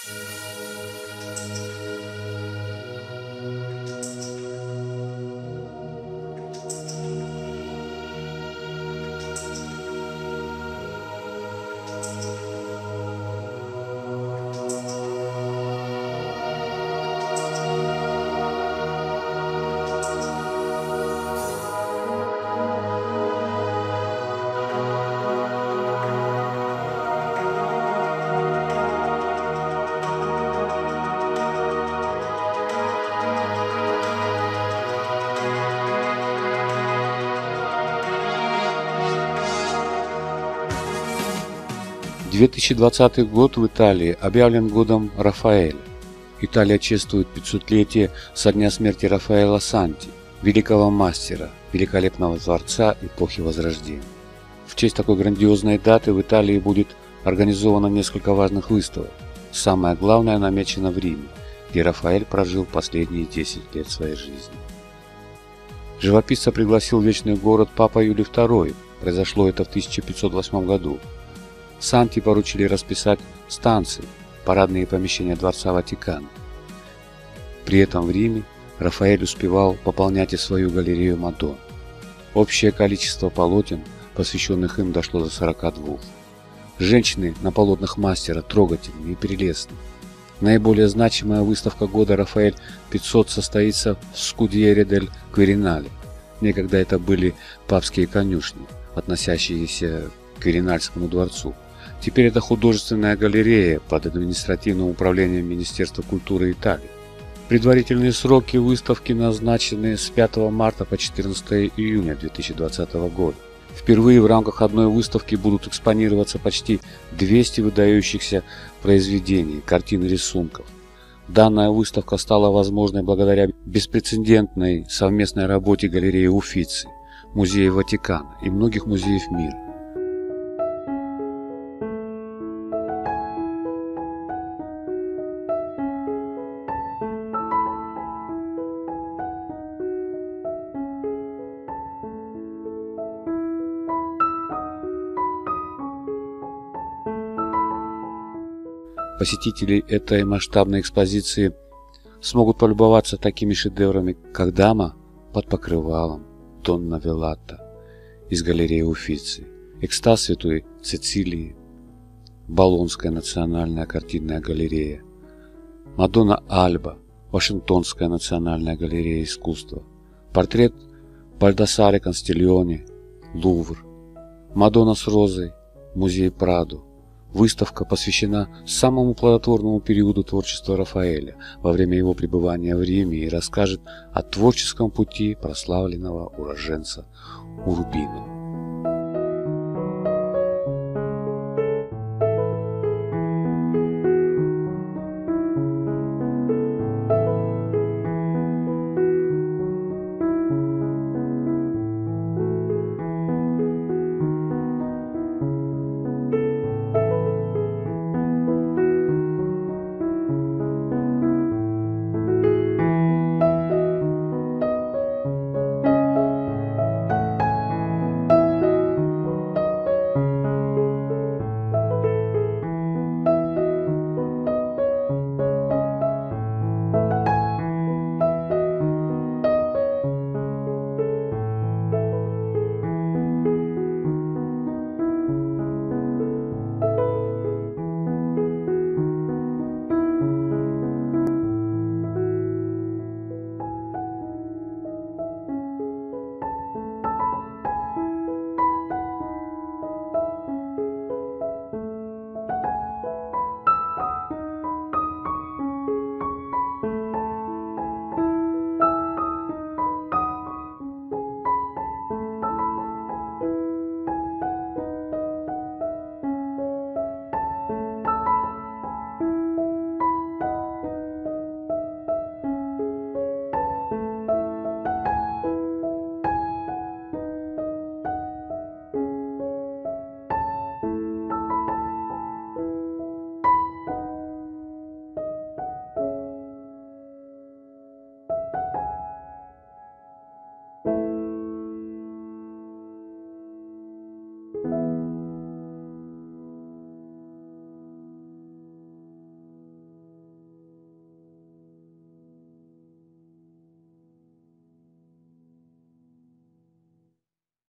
«2020 год в Италии объявлен годом Рафаэля. Италия чествует 500-летие со дня смерти Рафаэлло Санти, великого мастера, великолепного творца эпохи Возрождения. В честь такой грандиозной даты в Италии будет организовано несколько важных выставок. Самое главное намечено в Риме, где Рафаэль прожил последние 10 лет своей жизни. Живописца пригласил в Вечный город Папа Юлий II. Произошло это в 1508 году. Санти поручили расписать станции, парадные помещения Дворца Ватикана. При этом в Риме Рафаэль успевал пополнять и свою галерею Мадонн. Общее количество полотен, посвященных им, дошло до 42. Женщины на полотнах мастера трогательны и прелестны. Наиболее значимая выставка года Рафаэль 500 состоится в Скудьере дель Квиринале. Некогда это были папские конюшни, относящиеся к Квиринальскому дворцу. Теперь это художественная галерея под административным управлением Министерства культуры Италии. Предварительные сроки выставки назначены с 5 марта по 14 июня 2020 года. Впервые в рамках одной выставки будут экспонироваться почти 200 выдающихся произведений, картин и рисунков. Данная выставка стала возможной благодаря беспрецедентной совместной работе галереи Уффици, Музея Ватикана и многих музеев мира. Посетители этой масштабной экспозиции смогут полюбоваться такими шедеврами, как «Дама под покрывалом» Донна Велата из галереи Уффици, «Экстаз Святой Цицилии» Болонская национальная картинная галерея, «Мадонна Альба» Вашингтонская национальная галерея искусства, портрет Бальдасаре Констильоне Лувр, «Мадонна с розой» Музей Прадо. Выставка посвящена самому плодотворному периоду творчества Рафаэля во время его пребывания в Риме и расскажет о творческом пути прославленного уроженца Урбино.